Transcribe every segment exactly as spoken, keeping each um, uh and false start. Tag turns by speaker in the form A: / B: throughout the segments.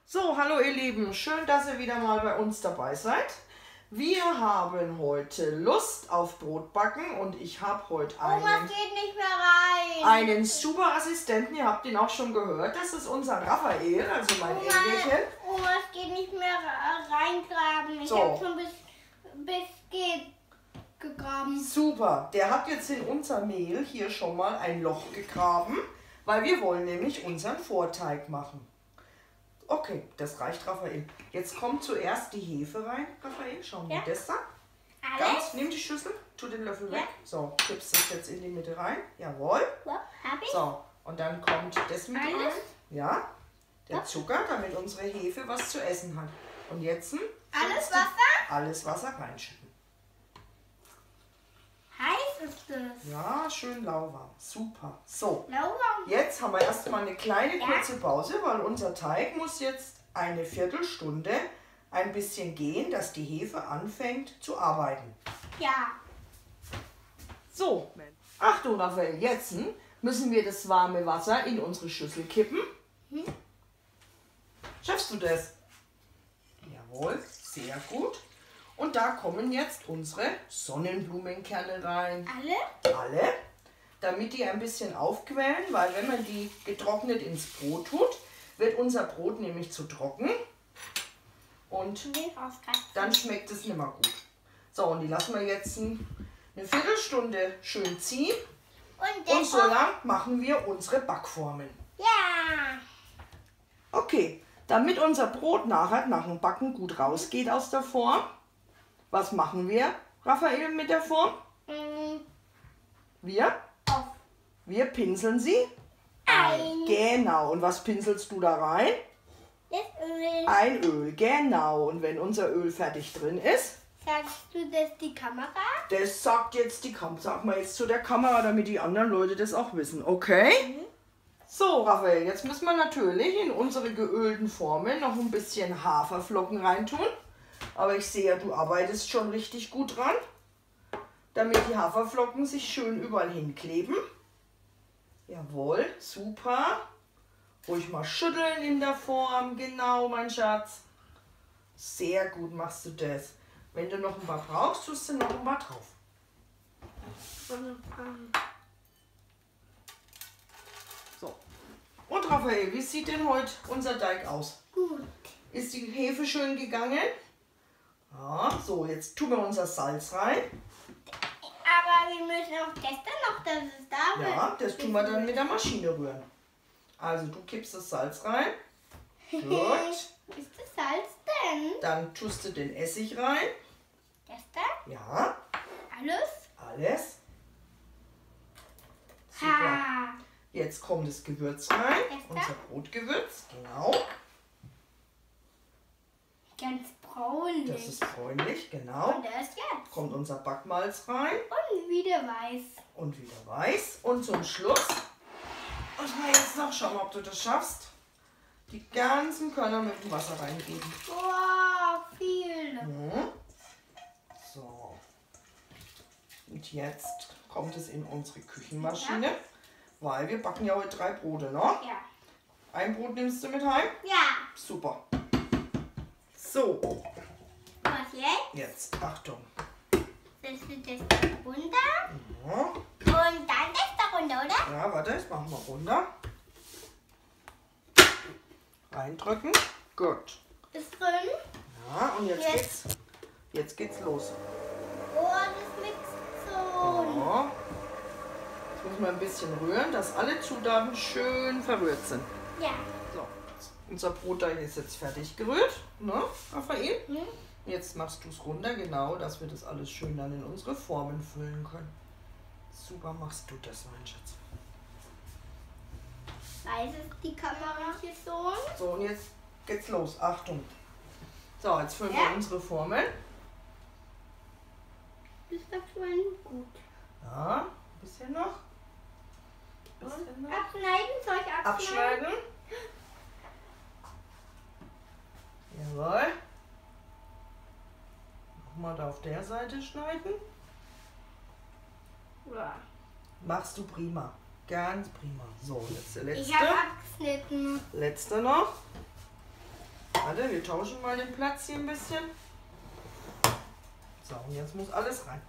A: So, hallo ihr Lieben, schön, dass ihr wieder mal bei uns dabei seid. Wir haben heute Lust auf Brotbacken und ich habe heute einen,
B: Oma geht nicht mehr rein.
A: einen super Assistenten, ihr habt ihn auch schon gehört, das ist unser Raphael, also mein
B: Oma,
A: Enkelchen.
B: Oma geht nicht mehr reingraben. Ich
A: So.
B: habe schon bis, bis geht gegraben.
A: Super, der hat jetzt in unser Mehl hier schon mal ein Loch gegraben, weil wir wollen nämlich unseren Vorteig machen. Okay, das reicht, Raphael. Jetzt kommt zuerst die Hefe rein. Raphael, schauen wir
B: Ja.
A: das da.
B: Alles?
A: Ganz, nimm die Schüssel, tu den Löffel
B: Ja.
A: weg. So, kippst das jetzt in die Mitte rein. Jawohl.
B: Ja, hab ich.
A: So, und dann kommt das mit
B: Alles?
A: rein. Ja, der
B: Ja.
A: Zucker, damit unsere Hefe was zu essen hat. Und jetzt
B: Alles
A: sollst du
B: Wasser?
A: alles Wasser reinschütten.
B: Heiß ist das.
A: Ja, schön lauwarm. Super. So,
B: Lauwarm.
A: jetzt haben wir erstmal eine kleine
B: Ja.
A: kurze Pause, weil unser Teig muss jetzt eine Viertelstunde ein bisschen gehen, dass die Hefe anfängt zu arbeiten.
B: Ja.
A: So, Achtung Raphael, jetzt müssen wir das warme Wasser in unsere Schüssel kippen.
B: Hm?
A: Schaffst du das? Jawohl, sehr gut. Und da kommen jetzt unsere Sonnenblumenkerne rein.
B: Alle?
A: Alle, damit die ein bisschen aufquellen, weil wenn man die getrocknet ins Brot tut, wird unser Brot nämlich zu trocken und
B: Nee, rauskratzen.
A: dann schmeckt es nicht mehr gut. So, und die lassen wir jetzt eine Viertelstunde schön ziehen
B: Und,
A: und
B: das
A: so lang machen wir unsere Backformen.
B: Ja.
A: Okay, damit unser Brot nachher nach dem Backen gut rausgeht aus der Form, was machen wir, Raphael, mit der Form?
B: Mm,
A: Wir?
B: auf
A: Wir pinseln sie
B: ein.
A: Genau. Und was pinselst du da rein?
B: Das Öl.
A: Ein Öl. Genau. Und wenn unser Öl fertig drin ist,
B: Sagst du das die Kamera?
A: das sagt jetzt die Kamera. Sag mal jetzt zu der Kamera, damit die anderen Leute das auch wissen. Okay?
B: Mhm.
A: So, Raphael, jetzt müssen wir natürlich in unsere geölten Formen noch ein bisschen Haferflocken reintun. Aber ich sehe ja, du arbeitest schon richtig gut dran, damit die Haferflocken sich schön überall hinkleben. Jawohl, super. Ruhig mal schütteln in der Form. Genau, mein Schatz. Sehr gut machst du das. Wenn du noch ein paar brauchst, tust du noch ein paar drauf. So. Und Raphael, wie sieht denn heute unser Teig aus?
B: Gut.
A: Ist die Hefe schön gegangen? Ja, so, jetzt tun wir unser Salz rein.
B: Aber wir müssen auch gestern noch, dass es da wird.
A: Ja, das tun wir dann mit der Maschine rühren. Also du kippst das Salz rein. Gut.
B: Ist das Salz denn?
A: Dann tust du den Essig rein.
B: Gestern?
A: Ja,
B: Alles?
A: alles. Super.
B: Ha.
A: Jetzt kommt das Gewürz rein.
B: Esther?
A: Unser Brotgewürz. Genau.
B: Ganz bräunlich.
A: Das ist bräunlich. Genau.
B: Und das jetzt.
A: Kommt unser Backmalz rein.
B: Und wieder weiß.
A: Und wieder weiß. Und zum Schluss müssen wir jetzt noch schauen, ob du das schaffst. Die ganzen Körner mit dem Wasser reingeben.
B: Wow, viel.
A: Mhm. So. Und jetzt kommt es in unsere Küchenmaschine, weil wir backen ja heute drei Brote, ne?
B: Ja.
A: Ein Brot nimmst du mit heim?
B: Ja.
A: Super. So,
B: Was jetzt?
A: jetzt Achtung.
B: Das ist das da runter.
A: Ja,
B: Und dann das da runter, oder?
A: ja, warte, jetzt machen wir runter. Reindrücken. Gut.
B: Ist drin.
A: Ja, und jetzt
B: Jetzt.
A: geht's, jetzt geht's los.
B: Oh, das mixt so.
A: Ja. Jetzt müssen wir ein bisschen rühren, dass alle Zutaten schön verrührt sind.
B: Ja.
A: So, unser Brotteig ist jetzt fertig gerührt, ne, Raphael?
B: Hm?
A: Jetzt machst du es runter, genau, dass wir das alles schön dann in unsere Formen füllen können. Super machst du das, mein Schatz.
B: Weiß es die Kamera hier so?
A: So, und jetzt geht's los. Achtung. So, jetzt füllen
B: Ja.
A: wir unsere Formeln.
B: Das ist doch schon gut.
A: Ja, ein bisschen noch. Ein bisschen
B: Und
A: noch.
B: abschneiden? Soll ich abschneiden?
A: Abschneiden. Jawohl. Nochmal da auf der Seite schneiden.
B: Ja.
A: Machst du prima. Ganz prima. So, jetzt der letzte.
B: Ich habe abgeschnitten.
A: Letzter noch. Warte, wir tauschen mal den Platz hier ein bisschen. So, und jetzt muss alles rein.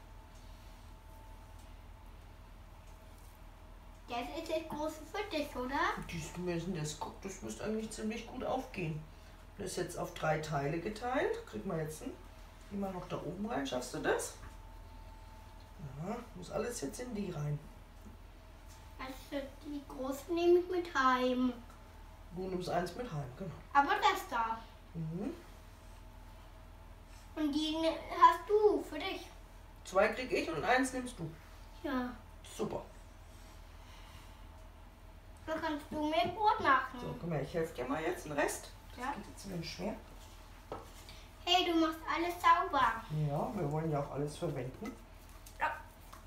B: Das ist das große für dich, oder?
A: Das müssen das guck, das müsste eigentlich ziemlich gut aufgehen. Das ist jetzt auf drei Teile geteilt. Kriegen wir jetzt einen. Geh mal noch da oben rein. Schaffst du das? Ja, muss alles jetzt in die rein.
B: Also die große nehme ich mit heim.
A: Du nimmst eins mit heim, genau.
B: Aber das da.
A: Mhm.
B: Und die ne- hast du für dich.
A: Zwei krieg ich und eins nimmst du.
B: Ja.
A: Super.
B: Dann kannst du mir Brot machen.
A: So, guck mal, ich helfe dir mal jetzt den Rest. Das
B: Ja.
A: geht jetzt ein bisschen schwer.
B: Hey, du machst alles sauber.
A: Ja, wir wollen ja auch alles verwenden.
B: Ja.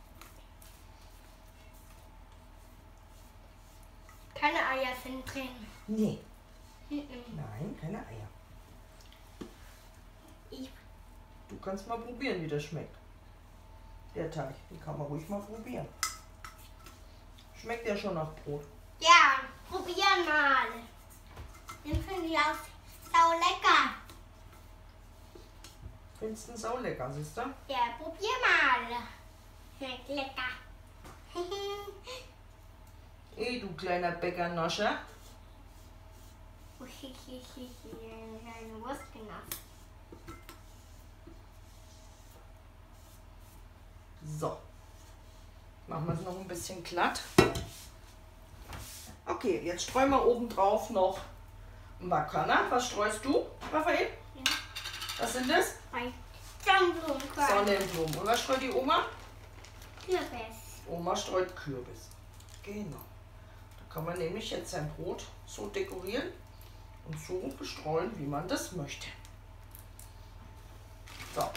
B: Keine Eier sind drin.
A: Nee.
B: Mhm.
A: Nein, keine Eier.
B: Ich,
A: Du kannst mal probieren, wie das schmeckt. Der Teig, den kann man ruhig mal probieren. Schmeckt ja schon nach Brot.
B: ja, probieren mal. Den finde ich auch sau lecker.
A: Findest du ihn sau lecker, siehst du?
B: Ja, probier mal. Schmeckt lecker.
A: Eh, du kleiner Bäckernoscher.
B: Eine Wurst genossen.
A: So. Machen wir es noch ein bisschen glatt. Okay, jetzt streuen wir oben drauf noch Makana. Was streust du, Raphael?
B: Ja.
A: Was sind das?
B: Sonnenblumenkörner.
A: Sonnenblumen. Und was streut die Oma?
B: Kürbis.
A: Oma streut Kürbis. Genau. Da kann man nämlich jetzt sein Brot so dekorieren und so bestreuen, wie man das möchte. So.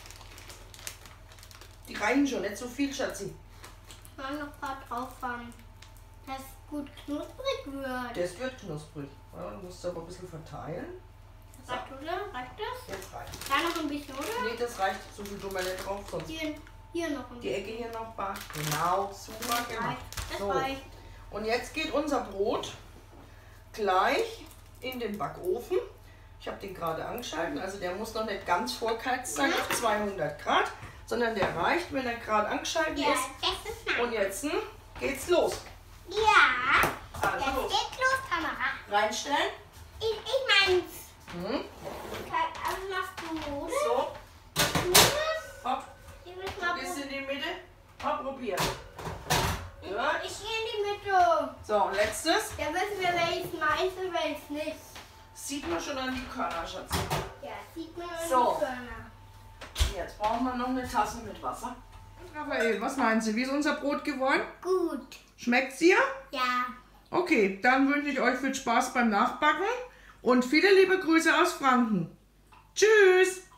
A: Die reichen schon, nicht so viel, Schatzi.
B: Mal noch ein paar drauf haben, dass es gut knusprig wird.
A: Das wird knusprig. Ja, du musst es aber ein bisschen verteilen. So.
B: Reicht, oder? Reicht das?
A: Jetzt reicht.
B: Da noch ein bisschen, oder?
A: Nee, das reicht. So viel tun wir nicht drauf, sonst
B: Hier, hier noch ein
A: die
B: bisschen.
A: Ecke hier noch bar. Genau, super
B: Das
A: gemacht.
B: reicht. Das
A: So.
B: reicht.
A: Und jetzt geht unser Brot gleich in den Backofen. Ich habe den gerade angeschaltet, also der muss noch nicht ganz vorgeheizt sein auf zweihundert Grad, sondern der reicht, wenn er gerade angeschaltet
B: Ja,
A: ist.
B: das ist nice.
A: Und jetzt hm, geht's los.
B: Ja,
A: Also
B: jetzt
A: los.
B: geht's los, Kamera.
A: Reinstellen.
B: Ich, ich meins.
A: Hm.
B: Also machst du, oder?
A: So,
B: Du das?
A: hopp,
B: Ich will mal
A: bis
B: probieren.
A: in die Mitte. Hopp, probieren. Ja.
B: Ich gehe in die Mitte.
A: So, und letztes.
B: Da wissen wir, welches meins und welches nicht.
A: Sieht man schon an die Körner, Schatz.
B: Ja, sieht man an
A: So.
B: die Körner.
A: Jetzt brauchen wir noch eine Tasse mit Wasser. Raphael, was meinen Sie? Wie ist unser Brot geworden?
B: Gut.
A: Schmeckt's dir?
B: Ja.
A: Okay, dann wünsche ich euch viel Spaß beim Nachbacken und viele liebe Grüße aus Franken. Tschüss!